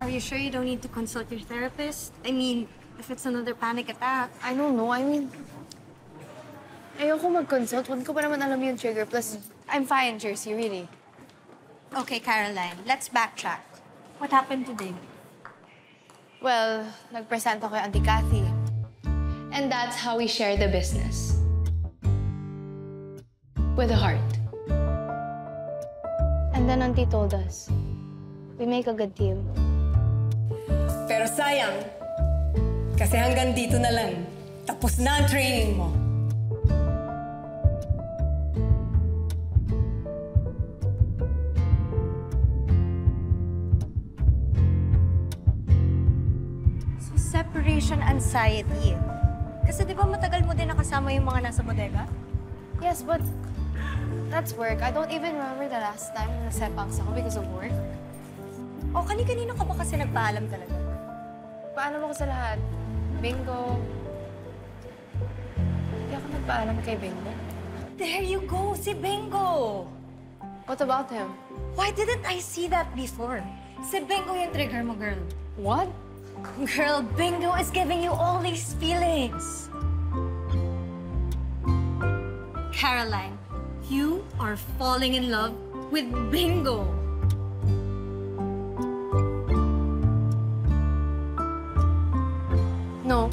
Are you sure you don't need to consult your therapist? I mean, if it's another panic attack. I don't know. I mean, ayoko mag-consult. Huwag ko pa naman alam yung trigger. Plus, I'm fine, Jersey, really. Okay, Caroline, let's backtrack. What happened today? Well, nag-present ako kay Auntie Kathy. And that's how we share the business. With a heart. And then Auntie told us, we make a good team. Pero sayang, kasi hanggang dito na lang. Tapos na ang training mo. So, separation anxiety. Kasi di ba matagal mo din nakasama yung mga nasa bodega? Yes, but that's work. I don't even remember the last time na nasepangs ako because of work. O, kani-kanino ka ba kasi nagpaalam talaga? Paalam ako sa lahat. Bingo. Hindi ako nagpaalam kay Bingo. There you go, si Bingo! What about him? Why didn't I see that before? Si Bingo yung trigger mo, girl. What? Girl, Bingo is giving you all these feelings. Caroline, you are falling in love with Bingo. No.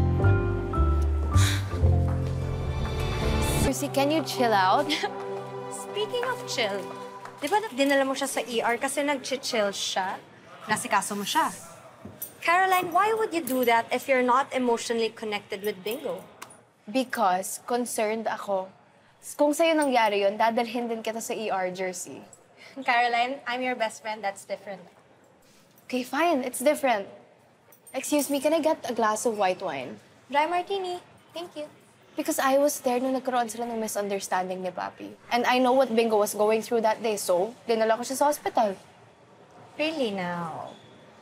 Percy, can you chill out? Speaking of chill, di ba dinala mo siya sa ER kasi nag-chill siya? Nasikaso mo siya. Caroline, why would you do that if you're not emotionally connected with Bingo? Because concerned ako. Kung sa'yo nangyari yun, dadalhin din kita sa ER, Jersey. Caroline, I'm your best friend. That's different. Okay, fine. It's different. Excuse me, can I get a glass of white wine? Dry martini. Thank you. Because I was there nung nagkaroon sila ng misunderstanding ni Papi. And I know what Bingo was going through that day, so dinala ko siya sa hospital. Really now?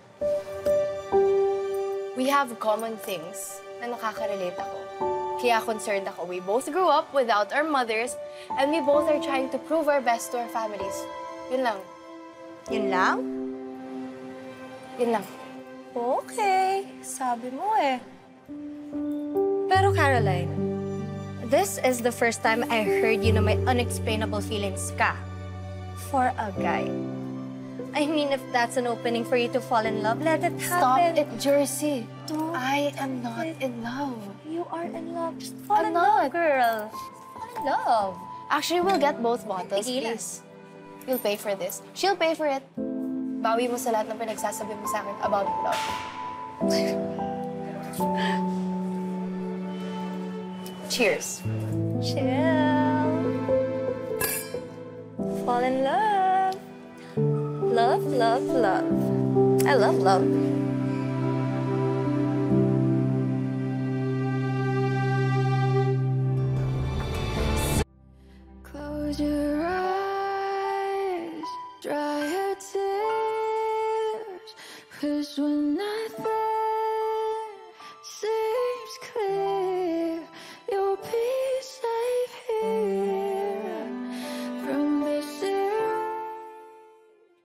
We have common things na nakaka-relate ako. Kaya concerned ako. We both grew up without our mothers, and we both are trying to prove our best to our families. Yun lang. Yun lang? Yun lang. Okay. Sabi mo eh. Pero Caroline, this is the first time I heard you na may unexplainable feelings ka for a guy. I mean, if that's an opening for you to fall in love, let it Stop happen. it, Jersey. Don't I am not in love. You are in love. Just fall I'm in love, not. girl. Just fall in love. Actually, we'll get both bottles, Tequila. please. You'll pay for this. She'll pay for it. Bawi mo sa lahat ng pinagsasabi mo sa akin about love. Cheers. Chill. Fall in love. Love, love, love. I love love. Close your eyes, dry your tears, 'cause when I